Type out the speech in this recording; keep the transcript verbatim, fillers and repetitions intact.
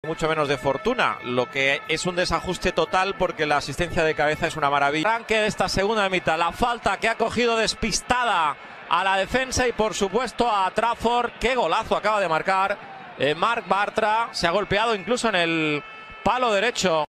mucho menos de fortuna, lo que es un desajuste total porque la asistencia de cabeza es una maravilla. Arranque de esta segunda mitad, la falta que ha cogido despistada a la defensa y por supuesto a Trafford. Qué golazo acaba de marcar eh, Marc Bartra, se ha golpeado incluso en el palo derecho.